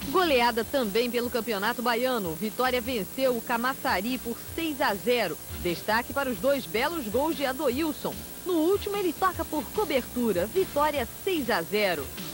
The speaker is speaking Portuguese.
Goleada também pelo Campeonato Baiano. Vitória venceu o Camaçari por 6-0. Destaque para os 2 belos gols de Adoilson. No último, ele toca por cobertura. Vitória 6-0.